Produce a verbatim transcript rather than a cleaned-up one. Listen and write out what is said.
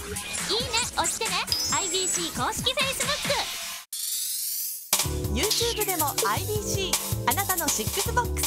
押してね。 アイビーシー 公式 Facebook。 YouTube でも アイビーシー あなたのシックスボック